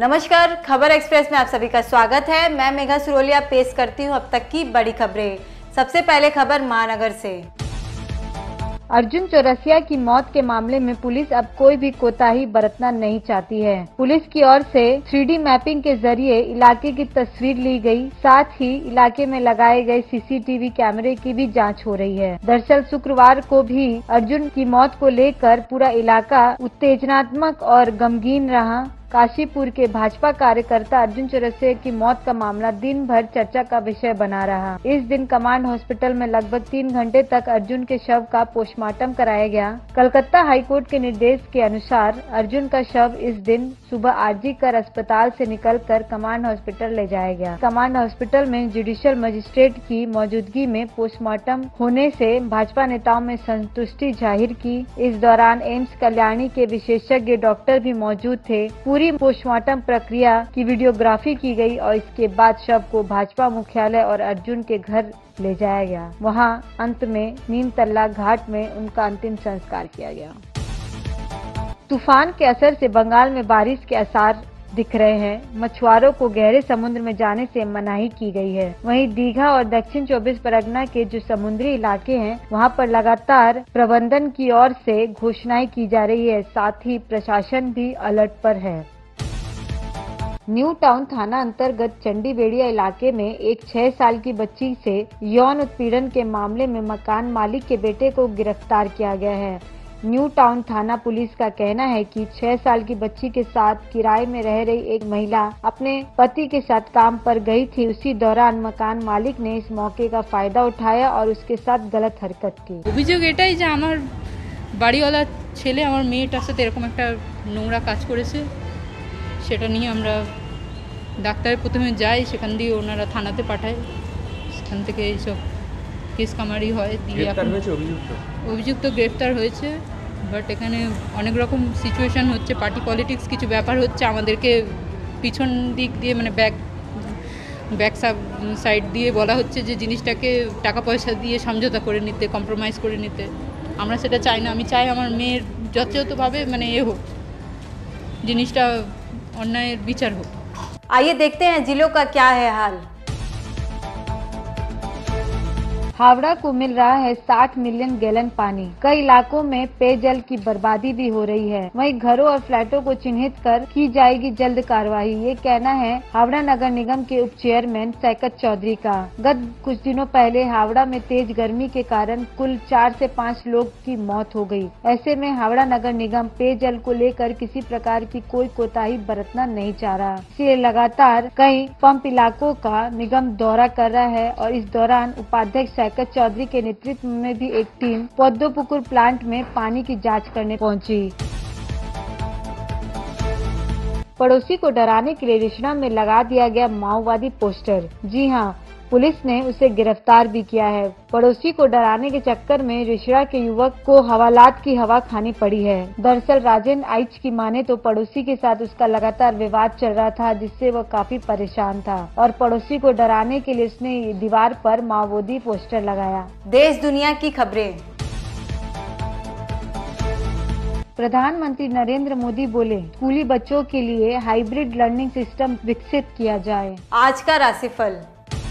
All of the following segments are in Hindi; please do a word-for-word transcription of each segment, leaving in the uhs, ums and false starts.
नमस्कार, खबर एक्सप्रेस में आप सभी का स्वागत है। मैं मेघा सुरोलिया पेश करती हूं अब तक की बड़ी खबरें। सबसे पहले खबर महानगर से। अर्जुन चौरसिया की मौत के मामले में पुलिस अब कोई भी कोताही बरतना नहीं चाहती है। पुलिस की ओर से थ्री डी मैपिंग के जरिए इलाके की तस्वीर ली गई, साथ ही इलाके में लगाए गए सी सी टी वी कैमरे की भी जांच हो रही है। दरअसल शुक्रवार को भी अर्जुन की मौत को लेकर पूरा इलाका उत्तेजनात्मक और गमगीन रहा। काशीपुर के भाजपा कार्यकर्ता अर्जुन चौरसिया की मौत का मामला दिन भर चर्चा का विषय बना रहा। इस दिन कमांड हॉस्पिटल में लगभग तीन घंटे तक अर्जुन के शव का पोस्टमार्टम कराया गया। कलकत्ता हाईकोर्ट के निर्देश के अनुसार अर्जुन का शव इस दिन सुबह आरजी कर अस्पताल से निकलकर कमांड हॉस्पिटल ले जाया गया। कमांड हॉस्पिटल में जुडिशियल मजिस्ट्रेट की मौजूदगी में पोस्टमार्टम होने से भाजपा नेताओं में संतुष्टि जाहिर की। इस दौरान एम्स कल्याणी के विशेषज्ञ डॉक्टर भी मौजूद थे। पूरी पोस्टमार्टम प्रक्रिया की वीडियोग्राफी की गई और इसके बाद शव को भाजपा मुख्यालय और अर्जुन के घर ले जाया गया। वहां अंत में नीमतल्ला घाट में उनका अंतिम संस्कार किया गया। तूफान के असर से बंगाल में बारिश के आसार दिख रहे हैं। मछुआरों को गहरे समुद्र में जाने से मनाही की गई है। वहीं दीघा और दक्षिण चौबीस परगना के जो समुद्री इलाके हैं वहां पर लगातार प्रबंधन की ओर से घोषणाएं की जा रही है, साथ ही प्रशासन भी अलर्ट पर है। न्यू टाउन थाना अंतर्गत चंडीबेड़िया इलाके में एक छह साल की बच्ची से यौन उत्पीड़न के मामले में मकान मालिक के बेटे को गिरफ्तार किया गया है। न्यू टाउन थाना पुलिस का कहना है कि छह साल की बच्ची के साथ किराए में रह रही एक महिला अपने पति के साथ काम पर गई थी। उसी दौरान मकान मालिक ने इस मौके का फायदा उठाया और उसके साथ गलत हरकत की। অভিযোগ এটাই যে আমার বাড়িওয়ালা ছেলে আমার মেয়েটার সাথে এরকম একটা নোংরা কাজ করেছে, সেটা নিয়ে আমরা ডাক্তারের প্রথমে যাই, সেখান দিয়ে ওনারা থানাতে পাঠায়, সেখান থেকে এইসব কেস কামারি হয়। দিয়ে অভিযুক্ত গ্রেফতার হয়েছে, বাট এখানে অনেক রকম সিচুয়েশান হচ্ছে, পার্টি পলিটিক্স কিছু ব্যাপার হচ্ছে, আমাদেরকে পিছন দিক দিয়ে মানে ব্যাক ব্যাক সাইড দিয়ে বলা হচ্ছে যে জিনিসটাকে টাকা পয়সা দিয়ে সমঝোতা করে নিতে, কম্প্রোমাইজ করে নিতে। আমরা সেটা চাই না। আমি চাই আমার মেয়ের যথাযথভাবে মানে এ হোক, জিনিসটা অন্যায়ের বিচার হোক। आइए देखते हैं जिलों का क्या है हाल। हावड़ा को मिल रहा है साठ मिलियन गैलन पानी। कई इलाकों में पेयजल की बर्बादी भी हो रही है। वहीं घरों और फ्लैटों को चिन्हित कर की जाएगी जल्द कार्रवाई, ये कहना है हावड़ा नगर निगम के उप चेयरमैन सैकत चौधरी का। गत कुछ दिनों पहले हावड़ा में तेज गर्मी के कारण कुल चार से पाँच लोग की मौत हो गई। ऐसे में हावड़ा नगर निगम पेयजल को लेकर किसी प्रकार की कोई कोताही बरतना नहीं चाह रहा, इसलिए लगातार कई पंप इलाकों का निगम दौरा कर रहा है। और इस दौरान उपाध्यक्ष सैकत चौधरी के नेतृत्व में भी एक टीम पद्मपुकुर प्लांट में पानी की जांच करने पहुंची। पड़ोसी को डराने के लिए रिश्ना में लगा दिया गया माओवादी पोस्टर। जी हां, पुलिस ने उसे गिरफ्तार भी किया है। पड़ोसी को डराने के चक्कर में रिश्ना के युवक को हवालात की हवा खानी पड़ी है। दरअसल राजेंद्र आइच की माने तो पड़ोसी के साथ उसका लगातार विवाद चल रहा था, जिससे वह काफी परेशान था और पड़ोसी को डराने के लिए उसने दीवार पर माओवादी पोस्टर लगाया। देश दुनिया की खबरें। प्रधानमंत्री नरेंद्र मोदी बोले, स्कूली बच्चों के लिए हाइब्रिड लर्निंग सिस्टम विकसित किया जाए। आज का राशिफल।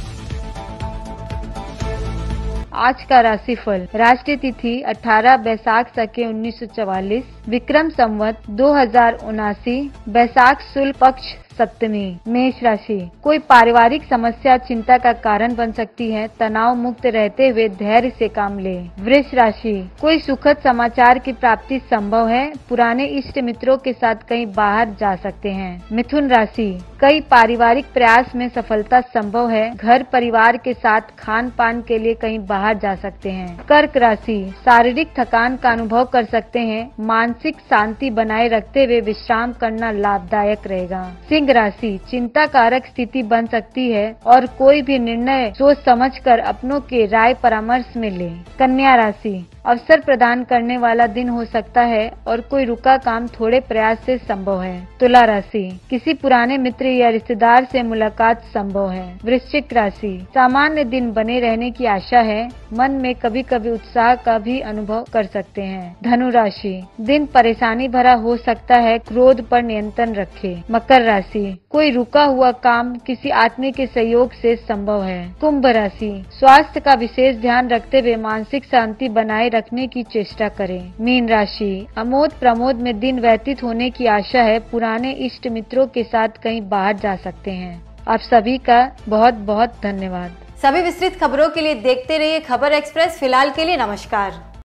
आज का राशिफल। राष्ट्रीय तिथि अठारह बैसाख सके उन्नीस सौ चवालीस, विक्रम संवत दो हजार उनासी, बैसाख शुक्ल पक्ष सप्तमी। मेष राशि। कोई पारिवारिक समस्या चिंता का कारण बन सकती है, तनाव मुक्त रहते हुए धैर्य से काम ले। वृष राशि। कोई सुखद समाचार की प्राप्ति संभव है, पुराने इष्ट मित्रों के साथ कहीं बाहर जा सकते हैं। मिथुन राशि। कई पारिवारिक प्रयास में सफलता संभव है, घर परिवार के साथ खान पान के लिए कहीं बाहर जा सकते हैं। कर्क राशि। शारीरिक थकान का अनुभव कर सकते हैं, मानसिक शांति बनाए रखते हुए विश्राम करना लाभदायक रहेगा। सिंह राशि। चिंता कारक स्थिति बन सकती है और कोई भी निर्णय सोच समझकर अपनों के राय परामर्श में ले। कन्या राशि। अवसर प्रदान करने वाला दिन हो सकता है और कोई रुका काम थोड़े प्रयास से संभव है। तुला राशि। किसी पुराने मित्र या रिश्तेदार से मुलाकात संभव है। वृश्चिक राशि। सामान्य दिन बने रहने की आशा है, मन में कभी कभी उत्साह का भी अनुभव कर सकते हैं। धनु राशि। दिन परेशानी भरा हो सकता है, क्रोध पर नियंत्रण रखें। मकर राशि। राशि, कोई रुका हुआ काम किसी आत्मीय के सहयोग से संभव है। कुंभ राशि, स्वास्थ्य का विशेष ध्यान रखते हुए मानसिक शांति बनाए रखने की चेष्टा करें। मीन राशि, अमोद प्रमोद में दिन व्यतीत होने की आशा है। पुराने इष्ट मित्रों के साथ कहीं बाहर जा सकते हैं। आप सभी का बहुत बहुत धन्यवाद। सभी विस्तृत खबरों के लिए देखते रहिए खबर एक्सप्रेस। फिलहाल के लिए नमस्कार।